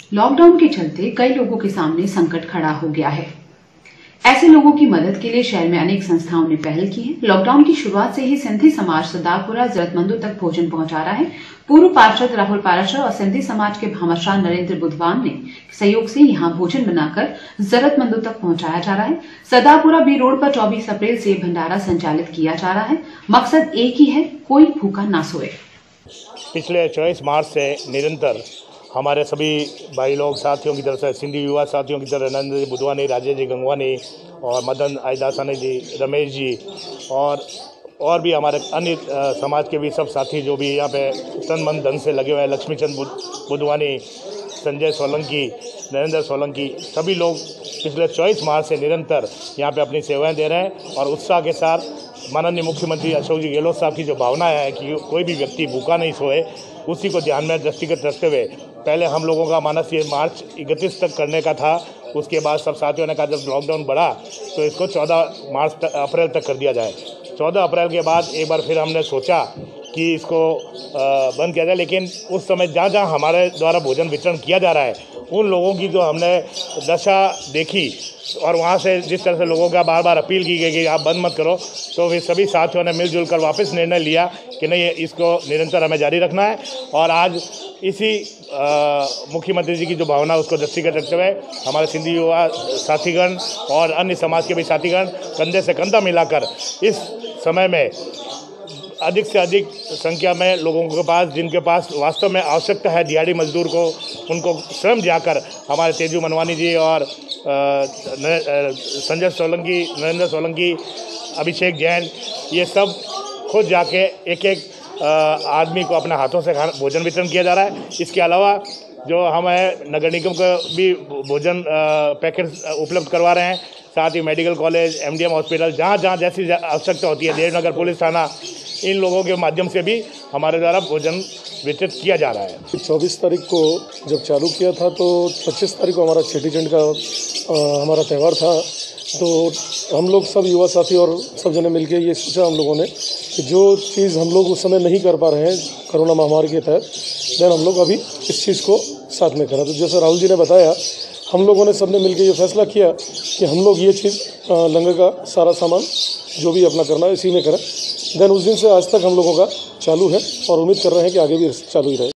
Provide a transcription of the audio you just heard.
Lockdown के चलते कई लोगों के सामने संकट खड़ा हो गया है। ऐसे लोगों की मदद के लिए शहर में अनेक संस्थाओं ने पहल की है। लॉकडाउन की शुरुआत से ही सिंधी समाज सदापुरा जरूरतमंदों तक भोजन पहुंचा रहा है। पूर्व पार्षद राहुल पाराशर और सिंधी समाज के भामाशाह नरेंद्र बुधवान ने सहयोग से यहां भोजन बनाकर जरूरतमंदों तक पहुंचाया जा रहा है। सदापुरा बी रोड पर 24 अप्रैल से भंडारा संचालित किया जा रहा है। मकसद एक ही है, कोई भूखा ना सोए। पिछले 24 मार्च से निरंतर हमारे सभी भाई लोग साथियों की तरफ से, सिंधी युवा साथियों की तरफ नरेंद्र जी बुधवानी, राजेश जी गंगवानी और मदन आयदासानी जी, रमेश जी और भी हमारे अन्य समाज के भी सब साथी जो भी यहाँ पे तन मन धन से लगे हुए हैं, लक्ष्मीचंद बुधवानी, संजय सोलंकी, नरेंद्र सोलंकी, सभी लोग पिछले 24 मार्च से निरंतर यहाँ पे अपनी सेवाएं दे रहे हैं और उत्साह के साथ माननीय मुख्यमंत्री अशोक जी गहलोत साहब की जो भावना है कि कोई भी व्यक्ति भूखा नहीं सोए, उसी को ध्यान में दृष्टिगत रखते हुए पहले हम लोगों का मानस ये मार्च 31 तक करने का था। उसके बाद सब साथियों ने कहा जब लॉकडाउन बढ़ा तो इसको 14 अप्रैल तक कर दिया जाए। 14 अप्रैल के बाद एक बार फिर हमने सोचा कि इसको बंद किया जाए, लेकिन उस समय जहाँ जहाँ हमारे द्वारा भोजन वितरण किया जा रहा है उन लोगों की जो हमने दशा देखी और वहाँ से जिस तरह से लोगों का बार बार अपील की गई कि आप बंद मत करो, तो फिर सभी साथियों ने मिलजुल कर वापस निर्णय लिया कि नहीं, इसको निरंतर हमें जारी रखना है। और आज इसी मुख्यमंत्री जी की जो भावना उसको दृष्टिगत रखते हुए हमारे सिंधी युवा साथीगण और अन्य समाज के भी साथीगण कंधे से कंधा मिलाकर इस समय में अधिक से अधिक संख्या में लोगों के पास, जिनके पास वास्तव में आवश्यकता है दिहाड़ी मजदूर को, उनको स्वयं जाकर हमारे तेजू मनवानी जी और संजय सोलंकी, नरेंद्र सोलंकी, अभिषेक जैन, ये सब खुद जाके एक एक आदमी को अपने हाथों से भोजन वितरण किया जा रहा है। इसके अलावा जो हमें नगर निगम को भी भोजन पैकेट उपलब्ध करवा रहे हैं, साथ ही मेडिकल कॉलेज, MDM हॉस्पिटल, जहाँ जहाँ जैसी आवश्यकता होती है, देवनगर पुलिस थाना, इन लोगों के माध्यम से भी हमारे द्वारा भोजन वितरित किया जा रहा है। 24 तारीख को जब चालू किया था तो 25 तारीख को हमारा चेटीचंड का हमारा त्यौहार था, तो हम लोग सब युवा साथी और सब जने मिलके ये सोचा हम लोगों ने कि जो चीज़ हम लोग उस समय नहीं कर पा रहे हैं कोरोना महामारी के तहत, देन हम लोग अभी इस चीज़ को साथ में करा। तो जैसे राहुल जी ने बताया, हम लोगों ने सबने मिलकर ये फैसला किया कि हम लोग ये चीज़ लंगर का सारा सामान जो भी अपना करना है इसी में करें। देन उस दिन से आज तक हम लोगों का चालू है और उम्मीद कर रहे हैं कि आगे भी चालू ही रहे।